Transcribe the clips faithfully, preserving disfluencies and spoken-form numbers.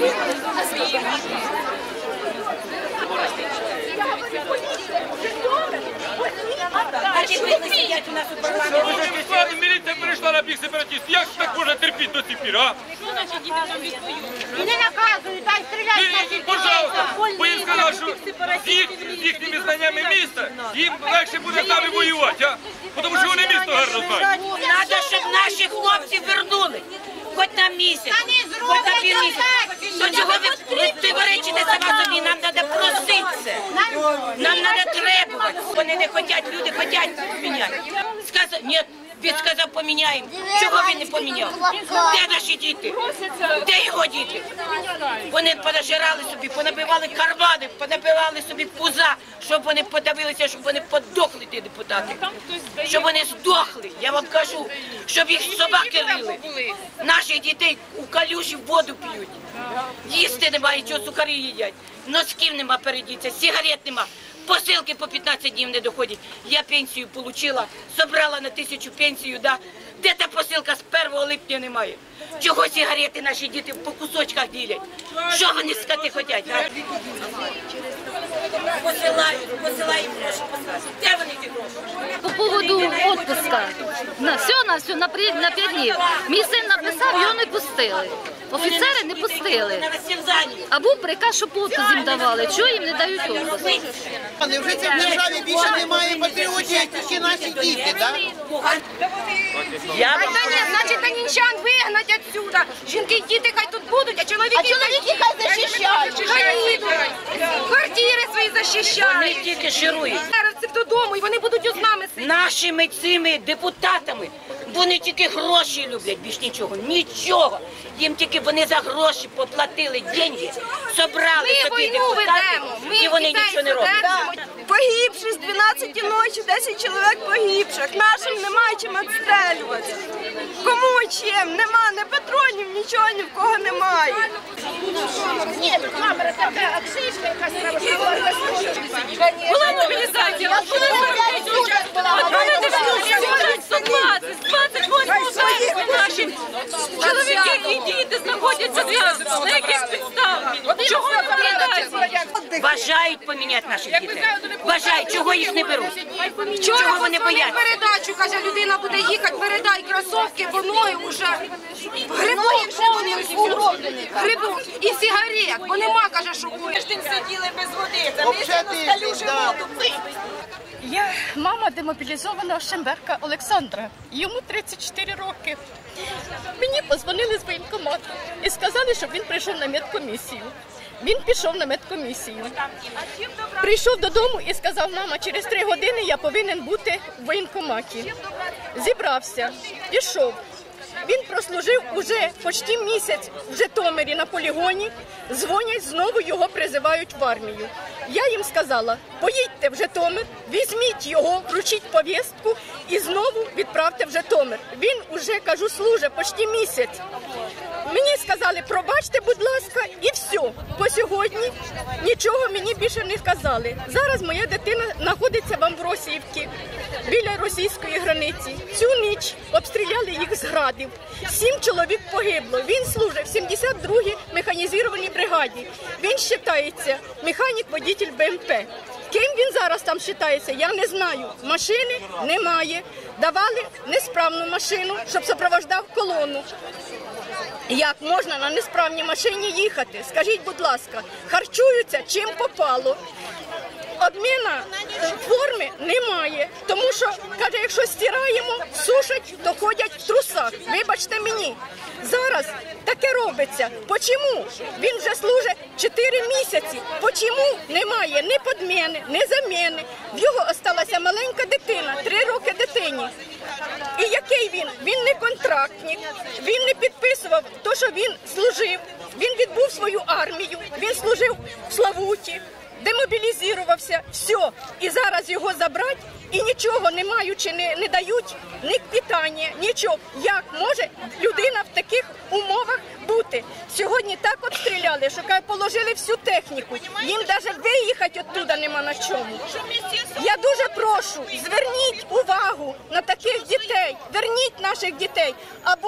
Міліція перейшла на бік сепаратистів. Як так можна терпіти до цих пір, а? І не наказують, дай стріляють на всіх. Пожалуйста, бо їм сказали, що з їхніми знаннями міста їм легше буде з нами воювати, а? Тому що вони місто гарно знають. Треба, щоб наші хлопці вернули. Хоч на місяць, хоч на півмісяць. То чого ви противоречите сама собі? Нам треба проситися. Нам треба требувати. Вони не хочуть, люди хочуть міняти. Сказав, ні, він сказав, поміняємо. Чого він не поміняв? Де наші діти? Де його діти? Вони понажирали собі, понабивали кармани, понабивали собі пуза, щоб вони подавилися, щоб вони подохли, ті депутати. Щоб вони здохли, я вам кажу, щоб їх собаки рили. Наших дітей у калюжі воду п'ють. Їсти немає, чого цукарі їдять. Носків нема передіться, сигарет нема. Посилки по п'ятнадцять днів не доходять. Я пенсію отримала, зібрала на тисячу пенсію, да? Де та посилка з першого липня немає? Чого сигарети наші діти по кусочках ділять? Що вони скати хочуть? Посилають, посилають гроші. Де вони ті гроші? По поводу відпуска. На все, на все, на п'ять днів. Мій син написав, його не пустили. Офіцери не пустили. А був приказ, що відпуск їм давали. Чого їм не дають відпуск? Невже це в державі більше немає патріотів, як тільки наші діти, так? Значить, танінчан вигнать відсюди. Жінки і діти хай тут будуть, а чоловіки... А чоловіки хай захищають. Хай їдуть. Квартири свої захищають. Вони тільки ширують. Зараз це додому, і вони будуть з нами сидіти. Нашими цими депутатами вони тільки гроші люблять, більш нічого. Нічого. Їм тільки вони за гроші поплатили деньги, собрали собі депутати, і вони нічого не роблять. Погибши з дванадцяти ночі, десять чоловік погибших. Нашим немає чим відстрелювати. Кому чим? Нема, не патронів, нічого ні в кого немає. Ні, камера така, аксишка якась треба. Була мобілізація, а була мобілізація. А мене не сто двадцять, двадцять восьмого березня наші чоловіки і діти знаходяться на яких підставах. Чого мобілізація? Бажають поміняти наших дітей. Бажають, чого їх не беруть. Чого вони бояться? Передачу, каже, людина буде їхати, передай кросовки, бо ноги вже грибок повністю. Грибок і сигарет, бо нема, каже, що буде. Сиділи без води, залишили калюжі воду пити. Я мама демобілізованого Шемберка Олександра. Йому тридцять чотири роки. Мені подзвонили з воєнкомату і сказали, щоб він прийшов на медкомісію. Він пішов на медкомісію. Прийшов додому і сказав, мама, через три години я повинен бути в воєнкоматі. Зібрався, пішов. Він прослужив уже почти місяць в Житомирі на полігоні, дзвонять, знову його призивають в армію. Я їм сказала, поїдьте в Житомир, візьміть його, вручіть повістку і знову відправте в Житомир. Він уже, кажу, служить почти місяць. Мені сказали, пробачте, будь ласка, і все. По сьогодні нічого мені більше не сказали. Зараз моя дитина знаходиться в Амвросіївці, біля російської границі. Цю ніч обстріляли їх з градів. Сім чоловік погибло. Він служить в сімдесят другій механізованій бригаді. Він вважається механік-водитель БМП. Ким він зараз там вважається, я не знаю. Машини немає. Давали несправну машину, щоб супроводжав колону. Як можна на несправній машині їхати? Скажіть, будь ласка, харчуються чим попало. Обміна форми немає, тому що, каже, якщо стираємо, сушать, то ходять в трусах. Вибачте мені, зараз таке робиться. Почому? Він вже служить чотири місяці. Почому немає ні підміни, ні заміни? В його залишилася маленька дитина, три роки дитині. І який він? Він не контрактник, він не підписував те, що він служив. Він відбув свою армію, він служив в Славуті. Демобілізувався, все, і зараз його забрати, і нічого не маючи, не, не дають, ні питання, нічого. Як може людина в таких умовах бути? Сьогодні так обстріляли, що положили всю техніку, їм навіть виїхати оттуда нема на чому. Я дуже прошу, зверніть увагу на таких дітей, верніть наших дітей, або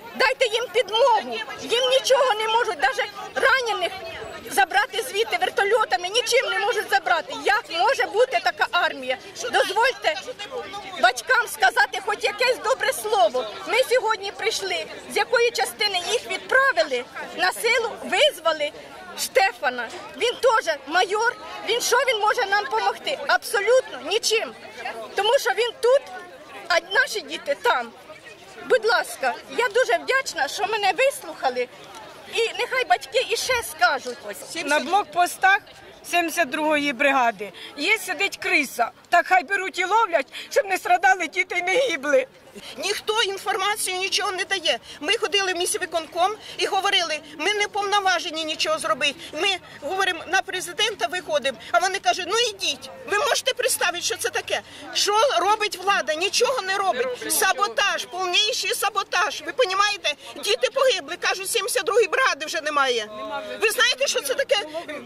Дайте їм підмогу. Їм нічого не можуть, навіть ранених забрати звідти вертольотами, нічим не можуть забрати. Як може бути така армія? Дозвольте батькам сказати хоч якесь добре слово. Ми сьогодні прийшли, з якої частини їх відправили, на силу визвали Штефана. Він теж майор, він що він може нам допомогти? Абсолютно нічим. Тому що він тут, а наші діти там. Будь ласка, я дуже вдячна, що мене вислухали. І нехай батьки іще скажуть. На блокпостах сімдесят другої бригади є сидить криса. Так хай беруть і ловлять, щоб не страдали діти і не гибли. Ніхто інформацію нічого не дає. Ми ходили в міськвиконком і говорили, ми не повноважені нічого зробити. Ми говоримо, на президента виходимо, а вони кажуть, ну йдіть. Ви можете представити, що це таке? Що робить влада? Нічого не робить. Саботаж, повніший саботаж. Ви розумієте? Діти погибли, кажуть, сімдесят другої бригади вже немає. Ви знаєте, що це таке?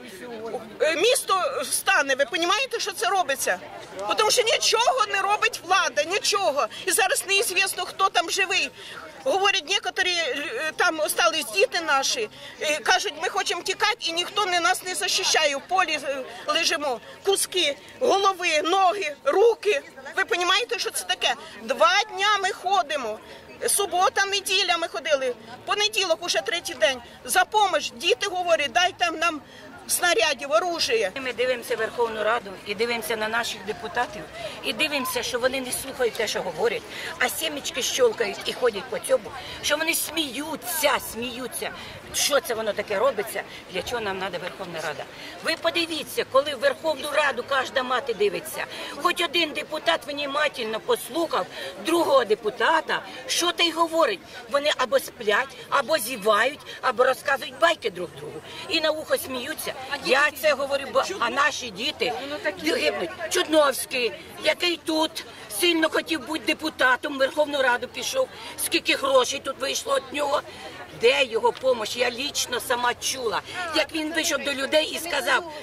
Місто стане, ви розумієте, що це робиться? Тому що нічого не робить влада, нічого. І зараз неізвісно, хто там живий. Говорять, некоторі там остались діти наші, кажуть, ми хочемо тікати, і ніхто не нас не захищає. В полі лежимо. Куски, голови, ноги, руки. Ви розумієте, що це таке? Два дня ми ходимо. Субота, неділя ми ходили. Понеділок уже третій день. За допомогу. Діти говорять, дайте нам снарядів, оружия. Ми дивимося Верховну Раду і дивимося на наших депутатів, і дивимося, що вони не слухають те, що говорять, а сімечки щолкають і ходять по цьому, що вони сміються, сміються. Що це воно таке робиться? Для чого нам треба Верховна Рада? Ви подивіться, коли в Верховну Раду кожна мати дивиться, хоч один депутат внимательно послухав другого депутата, що той говорить. Вони або сплять, або зівають, або розказують байки друг другу. І на вухо сміються. Я це говорю, бо а наші діти гибнуть. Чудновський, який тут сильно хотів бути депутатом, в Верховну Раду пішов, скільки грошей тут вийшло від нього. Де його допомога? Я лічно сама чула, як він вийшов до людей і сказав,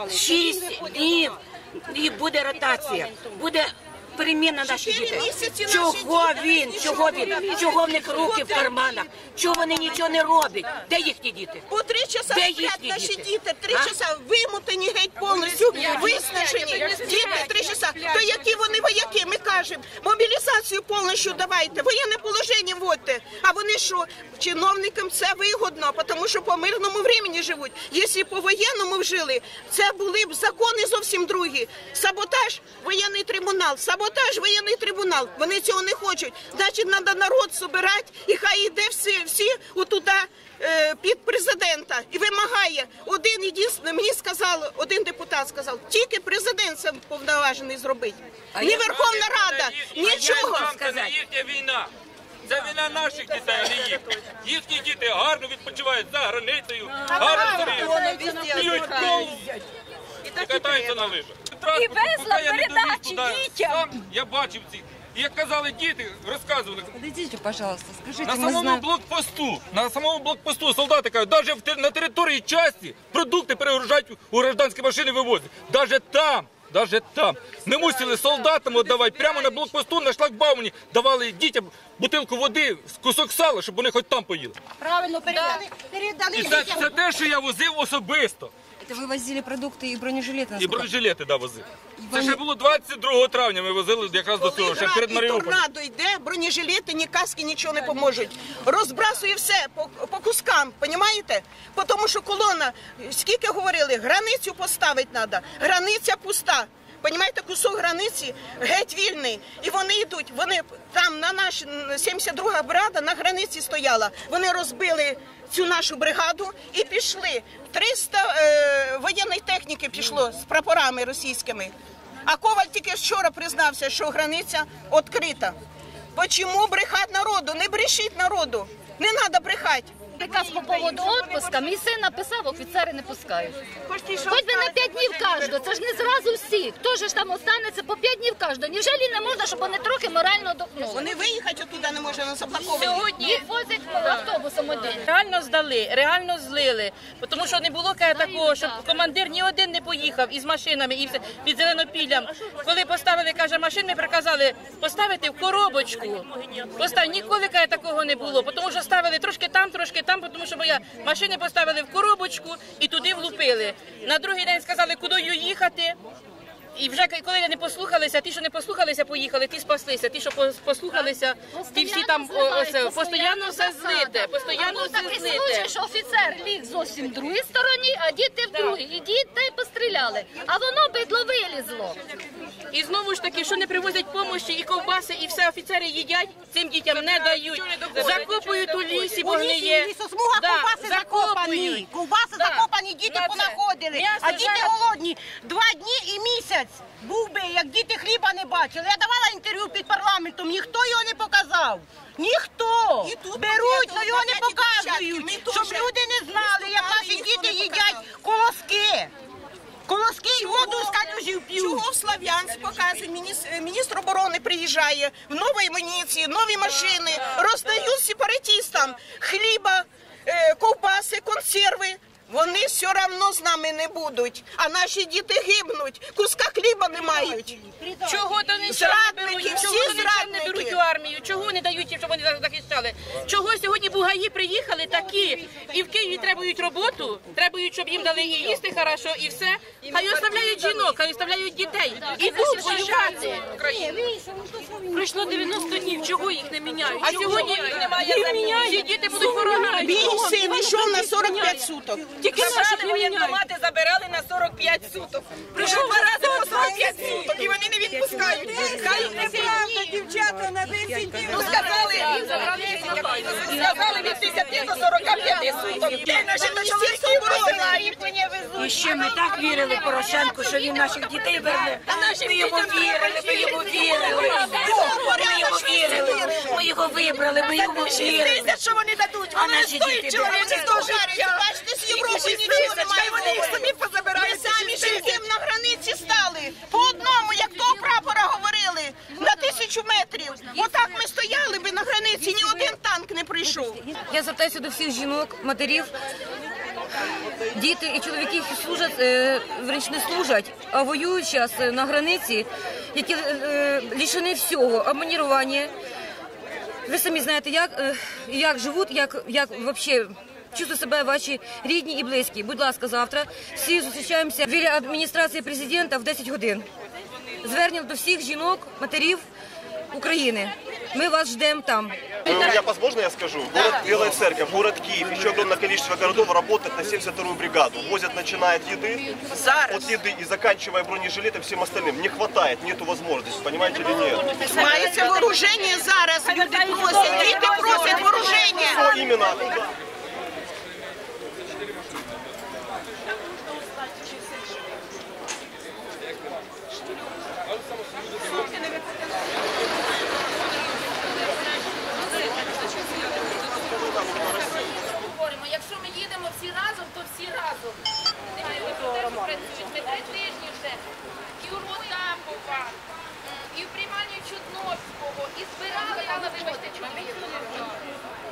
шість днів і буде ротація, буде переміна наших дітей. Чого він, чого він, чого в них руки в карманах, чого вони нічого не роблять? Де їхні діти? По три часа Де сплять їхні наші діти? діти, три А? часа вимотані геть повністю, виснажені. Діти три часа. То які вони вояки? Ми кажемо, мобілізацію повністю давайте, воєнне положення вводьте. А вони що? Чиновникам це вигодно, тому що по мирному времені живуть. Якщо по воєнному жили, це були б закони зовсім другі. Саботаж, воєнний трибунал, саботаж, воєнний трибунал. Вони цього не хочуть. Значить, треба народ збирати, і хай йде всі, всі отуди, е, під президента і вимагає. Один єдиний, мені сказав, один депутат сказав, тільки президент це повноважений зробити. Не Верховна Рада, нічого. Це не їхня війна. Це війна наших дітей, а не їх. Їхні діти гарно відпочивають за границею, гарно п'ють колу і катаються на лижах. І везла передачі дітям. Я бачив ці. І як казали діти, розказували. Подойдите, пожалуйста, скажите, На мы самому знаем... блокпосту, на самому блокпосту солдати кажуть, навіть на території часті продукти перегружають у гражданські машини, вивозять. Навіть там, навіть там. Не мусили солдатам віддавати. Прямо на блокпосту, на шлагбаумі давали дітям бутилку води, кусок сала, щоб вони хоч там поїли. Правильно, передали. Передали. І це, це те, що я возив особисто. Это вы возили продукты и бронежилеты? І насколько- бронежилети, да, возив. Це ще було двадцять другого травня, ми возили якраз до цього, ще перед І Маріуполем. торнадо йде, бронежилети, ні каски, нічого не поможуть. Розбрасує все по, по кускам, розумієте? Тому що колона, скільки говорили, границю поставити треба, границя пуста. Понімаєте, кусок границі геть вільний. І вони йдуть, вони там на наш сімдесят друга бригада на границі стояла. Вони розбили цю нашу бригаду і пішли. триста е, воєнної техніки пішло з прапорами російськими. А Коваль тільки вчора признався, що границя відкрита. Чому брехати народу? Не брешіть народу. Не треба брехати. приказ по поводу відпуску, мій син написав, офіцери не пускають. Хоч би на п'ять днів кожного, це ж не зразу всі. Хто ж там останеться по п'ять днів кожного? Невже не можна, щоб вони трохи морально дохнули? Вони виїхати оттуда не можуть, нас заблоковані. Сьогодні Їх возять автобусом один. реально здали, реально злили. Тому що не було каже, такого, щоб командир ні один не поїхав із машинами і все, під Зеленопіллям. Коли поставили, каже, машини, приказали поставити в коробочку. Постав, ніколи каже, такого не було, тому що ставили трошки там, трошки там, тому що моя машини поставили в коробочку і туди влупили. На другий день сказали, куди їхати. І вже коли не послухалися, ті, що не послухалися, поїхали, ті спаслися, ті, що пос- послухалися, ті всі там о, ось, постійно все злите, постійно Був все такий злите. случай, що офіцер ліг зовсім в другій стороні, а діти в другій. І діти постріляли, а воно бидло вилізло. І знову ж таки, що не привозять допомоги, і ковбаси, і все офіцери їдять, цим дітям не дають. Закопують у лісі, бо гниє. Лісосмуга, Да, ковбаси закопані. закопують. Ковбаси Да. закопані, діти Да, це. понаходили. М'ясо А діти жарять. голодні. Два дні і місяць був би, як діти хліба не бачили. Я давала інтерв'ю під парламентом, ніхто його не показав. Ніхто. І тут Беруть, от але його не от от показують, ми теж. щоб люди не знали, як Ніхто наші не діти їдять показав. колоски. Колоски і воду з калюжів п'ють. Чого в Слов'янськ показує, міністр, міністр оборони приїжджає, в новій амуніції, нові машини, роздають сепаратистам хліба, е, ковбаси, консерви. Вони все одно з нами не будуть, а наші діти гибнуть, куска хліба не мають. Чого то не Зрадники, беруть? всі Чого то не зрадники. беруть у армію? Чого не дають їм, щоб вони захищали? Чого сьогодні бугаї приїхали такі, і в Києві требують роботу, требують, щоб їм дали і їсти хорошо, і все. Хай оставляють жінок, хай оставляють дітей. Ідуть воювати. Пройшло дев'яносто днів, чого їх не міняють? А сьогодні їх немає землі. Всі діти будуть ворогами. Мій син йшов на сорок п'ять суток. Тільки забрали воєнкомати, забирали на сорок п'ять суток. Прийшов два рази по сорок п'ять суток, і вони не відпускають. Хай не правда, дівчата, на десять днів. Ну, сказали, сказали від десяти до сорока п'яти суток. Де наші чоловіки посилають? І ще ми так вірили Порошенку, що він наших дітей верне. Ми йому вірили, ми йому вірили. Ми йому вірили. Ми його вибрали, ми йому вірили. Що вони дадуть? А наші діти Чоловічого життя. Бачите, з Європи нічого немає. Вони їх самі позабирають. Ми самі життям на границі стали. По одному, як того прапора говорили, на тисячу метрів. Отак ми стояли би на границі, ні один танк не прийшов. Я звертаюся до всіх жінок, матерів, діти і чоловіки, які служать, е, врешті не служать, а воюють зараз на границі, які е, лишені всього, обманірування. Ви самі знаєте, як, е, як живуть, як, як взагалі чувствують себе ваші рідні і близькі. Будь ласка, завтра всі зустрічаємося біля адміністрації президента в десять годин. Звернення до всіх жінок, матерів України. Мы вас ждем там. У меня, возможно, я скажу, город Белая Церковь, город Киев, еще огромное количество городов работает на семьдесят вторую бригаду. Возят, начиная от еды, от еды и заканчивая бронежилетом, всем остальным. Не хватает, нету возможности, понимаете или нет? Мається вооруження зараз, люди просять, діти просять вооруження. Что именно? Якщо ми їдемо всі разом, то всі разом. Ми три тижні вже і у Ротамбова, і в приймальні Чудновського, і збирали, але вибачте, чоловік.